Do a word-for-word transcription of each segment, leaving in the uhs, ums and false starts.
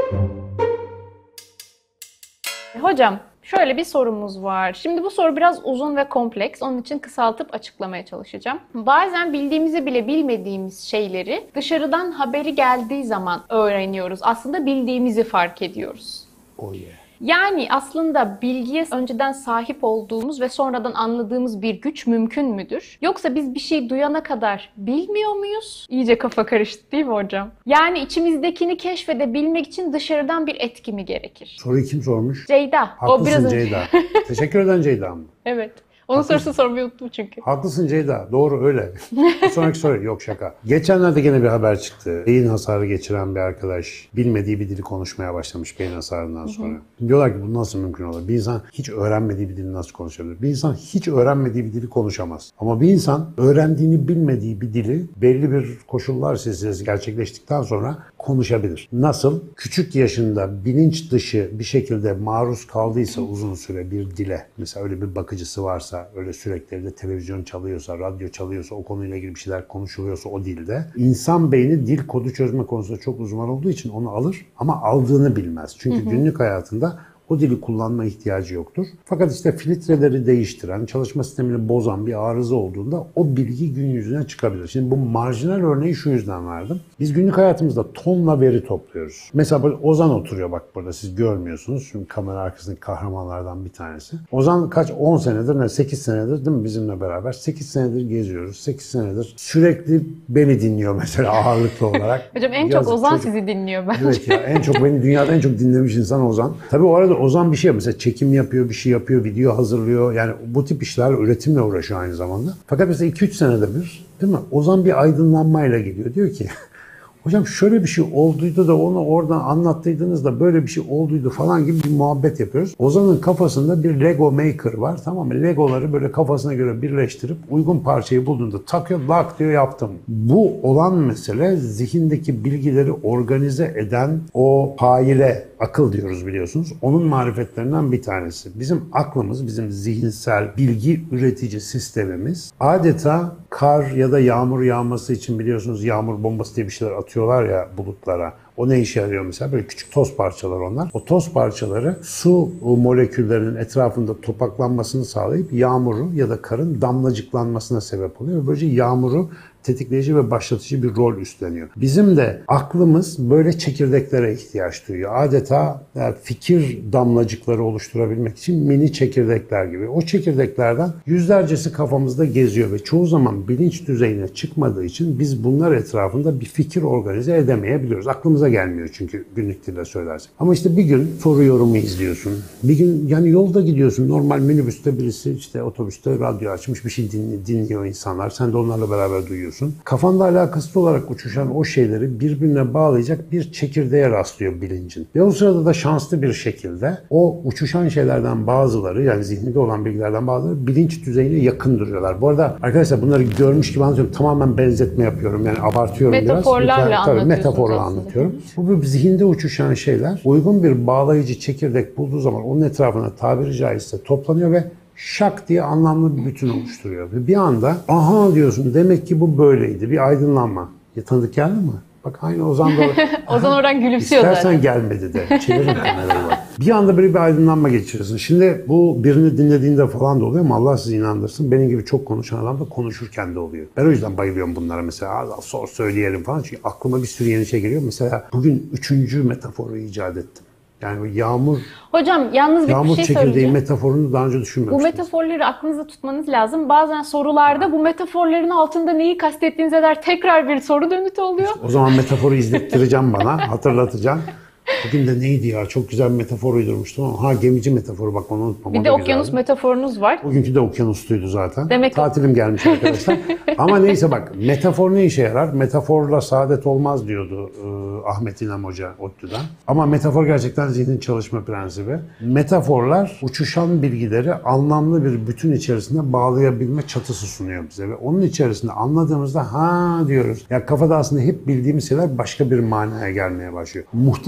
Hocam, şöyle bir sorumuz var. Şimdi bu soru biraz uzun ve kompleks. Onun için kısaltıp açıklamaya çalışacağım. Bazen bildiğimizi bile bilmediğimiz şeyleri dışarıdan haberi geldiği zaman öğreniyoruz. Aslında bildiğimizi fark ediyoruz. Oh yeah. Yani aslında bilgiye önceden sahip olduğumuz ve sonradan anladığımız bir güç mümkün müdür? Yoksa biz bir şey duyana kadar bilmiyor muyuz? İyice kafa karıştı değil mi hocam? Yani içimizdekini keşfedebilmek için dışarıdan bir etki mi gerekir? Soruyu kim sormuş? Ceyda. Haklısın o biraz önce... Ceyda. Teşekkür eden Ceyda mı? Evet. Onun sorusunu sormayı unuttum çünkü. Haklısın Ceyda. Doğru öyle. Bir sonraki soru. Yok şaka. Geçenlerde gene bir haber çıktı. Beyin hasarı geçiren bir arkadaş bilmediği bir dili konuşmaya başlamış beyin hasarından sonra. Hı hı. Diyorlar ki bu nasıl mümkün olur? Bir insan hiç öğrenmediği bir dili nasıl konuşabilir? Bir insan hiç öğrenmediği bir dili konuşamaz. Ama bir insan öğrendiğini bilmediği bir dili belli bir koşullar silsilesi gerçekleştikten sonra konuşabilir. Nasıl? Küçük yaşında bilinç dışı bir şekilde maruz kaldıysa uzun süre bir dile, mesela öyle bir bakıcısı varsa, öyle sürekli evde televizyon çalıyorsa, radyo çalıyorsa, o konuyla ilgili bir şeyler konuşuluyorsa o dilde, insan beyni dil kodu çözme konusunda çok uzman olduğu için onu alır ama aldığını bilmez. Çünkü hı hı. günlük hayatında o dili kullanma ihtiyacı yoktur. Fakat işte filtreleri değiştiren, çalışma sistemini bozan bir arıza olduğunda o bilgi gün yüzüne çıkabilir. Şimdi bu marjinal örneği şu yüzden verdim. Biz günlük hayatımızda tonla veri topluyoruz. Mesela böyle Ozan oturuyor bak burada, siz görmüyorsunuz. Çünkü kamera arkasındaki kahramanlardan bir tanesi. Ozan kaç on senedir, ne sekiz senedir değil mi bizimle beraber? sekiz senedir geziyoruz. sekiz senedir sürekli beni dinliyor mesela ağırlıklı olarak. Hocam en Yazık, çok Ozan çocuk... sizi dinliyor bence. Evet ya, en çok beni dünyada en çok dinlemiş insan Ozan. Tabii o arada Ozan bir şey yapıyor. Mesela çekim yapıyor, bir şey yapıyor, video hazırlıyor. Yani bu tip işler üretimle uğraşıyor aynı zamanda. Fakat mesela iki üç senede bir, değil mi? Ozan bir aydınlanmayla geliyor. Diyor ki, hocam şöyle bir şey olduydu da onu oradan anlattıydınız da böyle bir şey olduydu falan gibi bir muhabbet yapıyoruz. Ozan'ın kafasında bir Lego Maker var, tamam mı? Legoları böyle kafasına göre birleştirip uygun parçayı bulduğunda takıyor, lak diyor yaptım. Bu olan mesele zihindeki bilgileri organize eden o faile, akıl diyoruz biliyorsunuz. Onun marifetlerinden bir tanesi. Bizim aklımız, bizim zihinsel bilgi üretici sistemimiz adeta kar ya da yağmur yağması için biliyorsunuz yağmur bombası diye bir şeyler atıyorlar ya bulutlara. O ne işe yarıyor mesela? Böyle küçük toz parçaları onlar. O toz parçaları su moleküllerinin etrafında topaklanmasını sağlayıp yağmuru ya da karın damlacıklanmasına sebep oluyor. Böylece yağmuru tetikleyici ve başlatıcı bir rol üstleniyor. Bizim de aklımız böyle çekirdeklere ihtiyaç duyuyor. Adeta yani fikir damlacıkları oluşturabilmek için mini çekirdekler gibi. O çekirdeklerden yüzlercesi kafamızda geziyor ve çoğu zaman bilinç düzeyine çıkmadığı için biz bunlar etrafında bir fikir organize edemeyebiliyoruz. Aklımıza gelmiyor çünkü günlük dille söylersek. Ama işte bir gün soru yorumu izliyorsun. Bir gün yani yolda gidiyorsun. Normal minibüste birisi işte otobüste radyo açmış bir şey dinliyor insanlar. Sen de onlarla beraber duyuyorsun. Kafanda alakasız olarak uçuşan o şeyleri birbirine bağlayacak bir çekirdeğe rastlıyor bilincin. Ve o sırada da şanslı bir şekilde o uçuşan şeylerden bazıları, yani zihninde olan bilgilerden bazıları bilinç düzeyine yakın duruyorlar. Bu arada arkadaşlar bunları görmüş gibi anlatıyorum. Tamamen benzetme yapıyorum. Yani abartıyorum biraz. Metaforlarla Tabii, metaforla anlatıyorum. Bu zihinde uçuşan şeyler uygun bir bağlayıcı çekirdek bulduğu zaman onun etrafına tabiri caizse toplanıyor ve şak diye anlamlı bir bütün oluşturuyor. Ve bir anda aha diyorsun, demek ki bu böyleydi. Bir aydınlanma. Ya tanıdık geldi mi? Bak aynı Ozan da... Ozan oradan gülümsüyor zaten. İstersen gelmedi de. Çevirin kamerayı bak. Bir anda böyle bir aydınlanma geçiriyorsun. Şimdi bu birini dinlediğinde falan da oluyor ama Allah sizi inandırsın. Benim gibi çok konuşan adam da konuşurken de oluyor. Ben o yüzden bayılıyorum bunlara mesela. Az az sor söyleyelim falan. Çünkü aklıma bir sürü yeni şey geliyor. Mesela bugün üçüncü metaforu icat ettim. Yani yağmur, Hocam yalnız bir yağmur şey çekirdeği söyleyeceğim. metaforunu daha önce düşünmemiştim. Bu metaforları aklınızda tutmanız lazım. Bazen sorularda bu metaforların altında neyi kastettiğinize dair tekrar bir soru dönütü oluyor. İşte o zaman metaforu izlettireceğim bana, hatırlatacağım. Bugün de neydi ya? Çok güzel bir metafor uydurmuştum ama ha gemici metaforu, bak onu unutmam. Bir de okyanus güzeldi. Metaforunuz var. Bugünkü de okyanustuydu zaten. Demek Tatilim gelmiş arkadaşlar. Ama neyse bak, metafor ne işe yarar? Metaforla saadet olmaz diyordu e, Ahmet İlham Hoca ODTÜ'den. Ama metafor gerçekten zihnin çalışma prensibi. Metaforlar uçuşan bilgileri anlamlı bir bütün içerisinde bağlayabilme çatısı sunuyor bize ve onun içerisinde anladığımızda ha diyoruz. Ya kafada aslında hep bildiğimiz şeyler başka bir manaya gelmeye başlıyor. Muhtemelen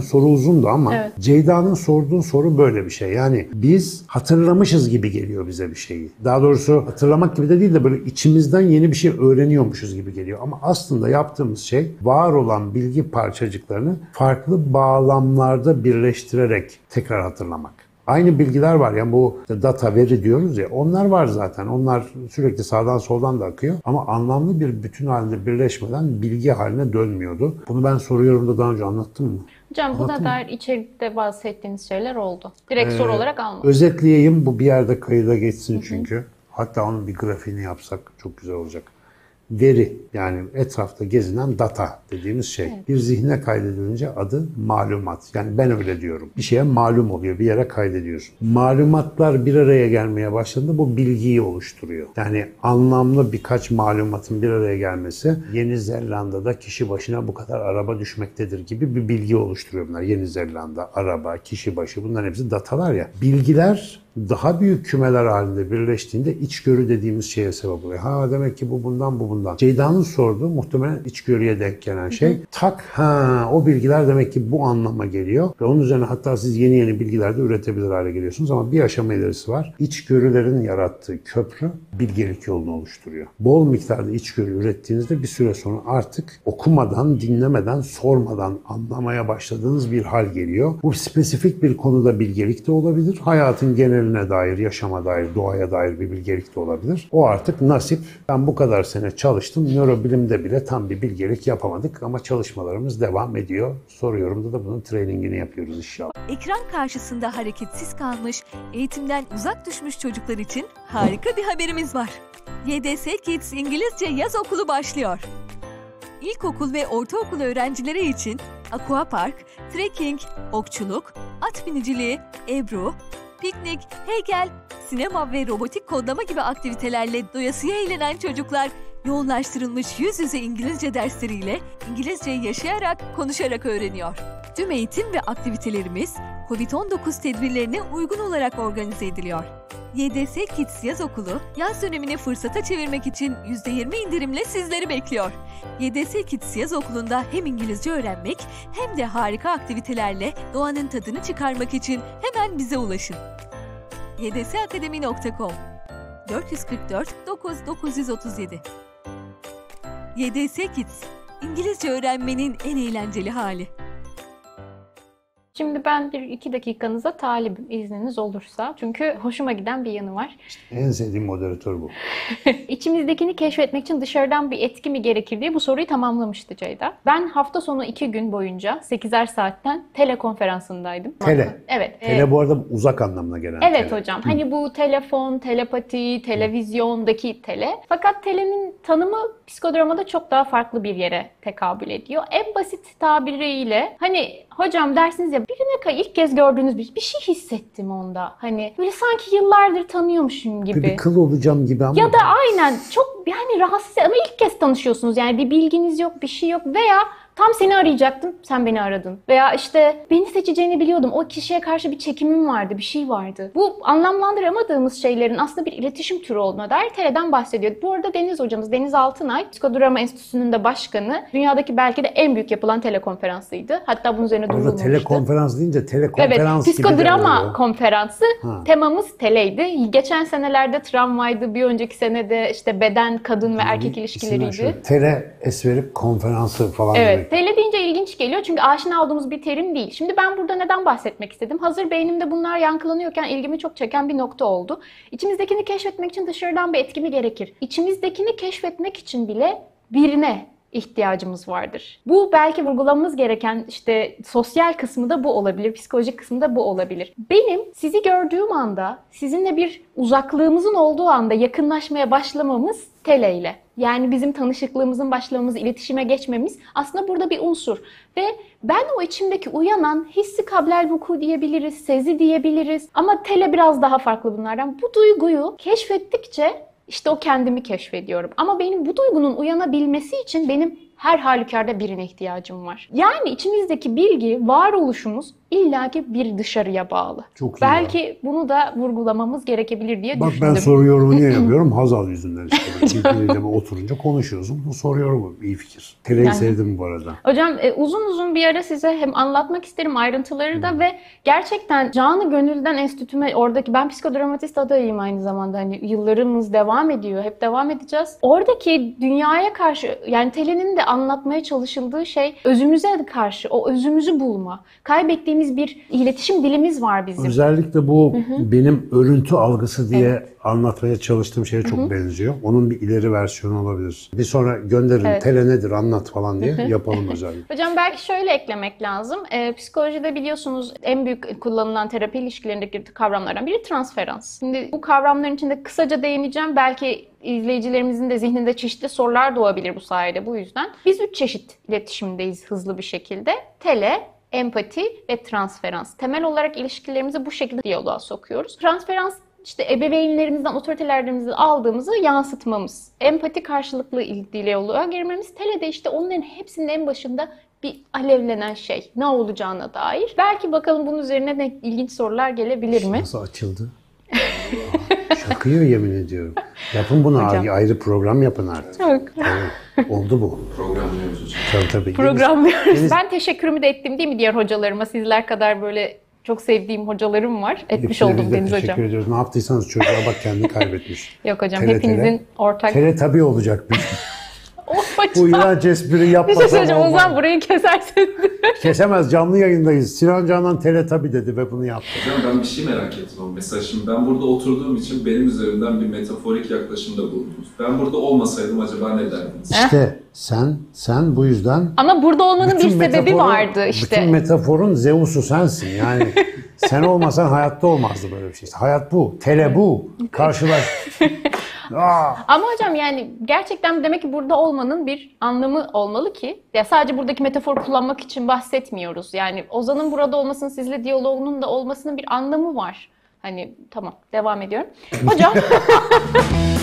soru uzundu ama Evet. Ceyda'nın sorduğu soru böyle bir şey. Yani biz hatırlamışız gibi geliyor bize bir şeyi. Daha doğrusu hatırlamak gibi de değil de böyle içimizden yeni bir şey öğreniyormuşuz gibi geliyor. Ama aslında yaptığımız şey var olan bilgi parçacıklarını farklı bağlamlarda birleştirerek tekrar hatırlamak. Aynı bilgiler var. Yani bu data, veri diyoruz ya, onlar var zaten. Onlar sürekli sağdan soldan da akıyor. Ama anlamlı bir bütün halinde birleşmeden bilgi haline dönmüyordu. Bunu ben soruyorum da daha önce anlattım mı? Hocam buna Anlattım dair içerikte bahsettiğiniz şeyler oldu. Direkt Ee, soru olarak almadım. Özetleyeyim, bu bir yerde kayıda geçsin çünkü. Hatta onun bir grafiğini yapsak çok güzel olacak. Veri, yani etrafta gezinen data dediğimiz şey. Evet. Bir zihne kaydedilince adı malumat. Yani ben öyle diyorum. Bir şeye malum oluyor, bir yere kaydediyorsun. Malumatlar bir araya gelmeye başladığında bu bilgiyi oluşturuyor. Yani anlamlı birkaç malumatın bir araya gelmesi, Yeni Zelanda'da kişi başına bu kadar araba düşmektedir gibi bir bilgi oluşturuyor bunlar. Yeni Zelanda, araba, kişi başı, bunların hepsi datalar ya. Bilgiler daha büyük kümeler halinde birleştiğinde içgörü dediğimiz şeye sebep oluyor. Ha, demek ki bu bundan, bu bundan. Ceyda'nın sorduğu muhtemelen içgörüye denk gelen şey. Hı hı. Tak, ha, o bilgiler demek ki bu anlama geliyor. Ve onun üzerine hatta siz yeni yeni bilgiler de üretebilir hale geliyorsunuz. Ama bir aşama ilerisi var. İçgörülerin yarattığı köprü bilgelik yolunu oluşturuyor. Bol miktarda içgörü ürettiğinizde bir süre sonra artık okumadan, dinlemeden, sormadan anlamaya başladığınız bir hal geliyor. Bu spesifik bir konuda bilgelik de olabilir. Hayatın genel dair, yaşama dair, doğaya dair bir bilgelik de olabilir. O artık nasip. Ben bu kadar sene çalıştım. Nörobilimde bile tam bir bilgelik yapamadık ama çalışmalarımız devam ediyor. Soruyorum'da da bunun trainingini yapıyoruz inşallah. Ekran karşısında hareketsiz kalmış, eğitimden uzak düşmüş çocuklar için harika bir haberimiz var. Y D S Kids İngilizce Yaz Okulu başlıyor. İlkokul ve ortaokul öğrencileri için aquapark, trekking, okçuluk, at biniciliği, ebru, piknik, heykel, sinema ve robotik kodlama gibi aktivitelerle doyasıya eğlenen çocuklar yoğunlaştırılmış yüz yüze İngilizce dersleriyle İngilizceyi yaşayarak, konuşarak öğreniyor. Tüm eğitim ve aktivitelerimiz kovid on dokuz tedbirlerine uygun olarak organize ediliyor. Y D S Kids Yaz Okulu, yaz dönemini fırsata çevirmek için yüzde yirmi indirimle sizleri bekliyor. Y D S Kids Yaz Okulu'nda hem İngilizce öğrenmek hem de harika aktivitelerle doğanın tadını çıkarmak için hemen bize ulaşın. y d s akademi nokta com dört yüz kırk dört dokuz dokuz yüz otuz yedi Y D S Kids, İngilizce öğrenmenin en eğlenceli hali. Şimdi ben bir iki dakikanıza talibim, izniniz olursa. Çünkü hoşuma giden bir yanı var. İşte en sevdiğim moderatör bu. İçimizdekini keşfetmek için dışarıdan bir etki mi gerekir diye bu soruyu tamamlamıştı Ceyda. Ben hafta sonu iki gün boyunca sekizer saatten telekonferansındaydım. Tele. Evet. Tele e, bu arada uzak anlamına gelen Evet tele. hocam. Hani bu telefon, telepati, televizyondaki tele. Fakat telenin tanımı psikodramada çok daha farklı bir yere tekabül ediyor. En basit tabiriyle hani hocam dersiniz ya, birine ilk kez gördüğünüz bir, bir şey hissettim onda. Hani böyle sanki yıllardır tanıyormuşum gibi. Bir kıl olacağım gibi ama. Ya da aynen çok yani rahatsız ama ilk kez tanışıyorsunuz. Yani bir bilginiz yok, bir şey yok veya tam seni arayacaktım, sen beni aradın. Veya işte beni seçeceğini biliyordum. O kişiye karşı bir çekimim vardı, bir şey vardı. Bu anlamlandıramadığımız şeylerin aslında bir iletişim türü olduğuna dair Tele'den bahsediyor. Bu arada Deniz hocamız, Deniz Altınay, Psikodrama Enstitüsü'nün de başkanı. Dünyadaki belki de en büyük yapılan telekonferansıydı. Hatta bunun üzerine durulmamıştı. Telekonferans deyince telekonferans evet, gibi de psikodrama oluyor. konferansı. Ha. Temamız Tele'ydi. Geçen senelerde tramvaydı, bir önceki senede işte beden, kadın ve erkek ilişkileriydi. Tele esverip konferansı falan Evet. demek. Tele deyince ilginç geliyor çünkü aşina olduğumuz bir terim değil. Şimdi ben burada neden bahsetmek istedim? Hazır beynimde bunlar yankılanıyorken ilgimi çok çeken bir nokta oldu. İçimizdekini keşfetmek için dışarıdan bir etki mi gerekir? İçimizdekini keşfetmek için bile birine ihtiyacımız vardır. Bu belki vurgulamamız gereken işte sosyal kısmı da bu olabilir, psikolojik kısmı da bu olabilir. Benim sizi gördüğüm anda, sizinle bir uzaklığımızın olduğu anda yakınlaşmaya başlamamız Tele ile. Yani bizim tanışıklığımızın başlamamız, iletişime geçmemiz aslında burada bir unsur. Ve ben o içimdeki uyanan hissi kablel vuku diyebiliriz, sezi diyebiliriz. Ama Tele biraz daha farklı bunlardan. Bu duyguyu keşfettikçe işte o kendimi keşfediyorum. Ama benim bu duygunun uyanabilmesi için benim her halükarda birine ihtiyacım var. Yani içimizdeki bilgi, varoluşumuz illaki bir dışarıya bağlı. Çok iyi Belki ya. bunu da vurgulamamız gerekebilir diye Bak düşündüm. ben soru yorumu niye yapıyorum? Hazal yüzünden işte. Birbiriyle oturunca konuşuyorsun. Bu soru yorumu iyi fikir. Teleyi Yani- sevdim bu arada. Hocam e, uzun uzun bir ara size hem anlatmak isterim ayrıntıları da ve gerçekten canı gönülden enstitüme oradaki ben psikodramatist adayıyım aynı zamanda hani yıllarımız devam ediyor hep devam edeceğiz. Oradaki dünyaya karşı yani Telen'in de anlatmaya çalışıldığı şey özümüze karşı o özümüzü bulma. Kaybettiğimiz bir iletişim dilimiz var bizim. Özellikle bu benim örüntü algısı diye anlatmaya çalıştığım şeye çok benziyor. Onun bir ileri versiyonu olabilir. Bir sonra gönderin Evet. tele nedir anlat falan diye yapalım özellikle. Hocam belki şöyle eklemek lazım. Ee, psikolojide biliyorsunuz en büyük kullanılan terapi ilişkilerindeki kavramlardan biri transferans. Şimdi bu kavramların içinde kısaca değineceğim. Belki izleyicilerimizin de zihninde çeşitli sorular doğabilir bu sayede bu yüzden. Biz üç çeşit iletişimdeyiz hızlı bir şekilde. Tele, empati ve transferans. Temel olarak ilişkilerimizi bu şekilde diyaloğa sokuyoruz. Transferans işte ebeveynlerimizden, otoritelerimizden aldığımızı yansıtmamız. Empati karşılıklı diyaloğa girmemiz. Tele de işte onların hepsinin en başında bir alevlenen şey. Ne olacağına dair. Belki bakalım bunun üzerine de ilginç sorular gelebilir mi? Nasıl açıldı? Şakıyor yemin ediyorum. Yapın bunu Hocam. abi, ayrı program yapın artık. Yok. Evet, oldu bu. Programlıyoruz hocam. Tabii tabii. Programlıyoruz. Deniz- Ben teşekkürümü de ettim değil mi diğer hocalarıma? Sizler kadar böyle çok sevdiğim hocalarım var. Etmiş Hepsine oldum biz de Deniz teşekkür Hocam. ediyoruz. Ne yaptıysanız çocuğa bak kendini kaybetmiş. Yok hocam Tele hepinizin tele. ortak... Tele tabii olacakmış. Of Bu hocam. iğrenç espri Bir şey yapmasam söyleyeceğim o olmaz. zaman burayı kesersiniz. Kesemez, canlı yayındayız. Sinan Canan tele tabii dedi ve bunu yaptı. Hocam ben bir şey merak ettim ama mesela şimdi ben burada oturduğum için benim üzerimden bir metaforik yaklaşımda bulundunuz. Ben burada olmasaydım acaba ne derdiniz? İşte sen sen bu yüzden Ama burada olmanın bir bütün sebebi metaforun- vardı işte. Bütün metaforun Zeus'u sensin. Yani sen olmasan hayatta olmazdı böyle bir şey. Hayat bu. Tele bu. Karşılaş. Aa. Ama hocam yani gerçekten demek ki burada olmanın bir anlamı olmalı ki. Ya sadece buradaki metafor kullanmak için bahsetmiyoruz. Yani Ozan'ın burada olmasının, sizle diyaloğunun da olmasının bir anlamı var. Hani tamam devam ediyorum. Hocam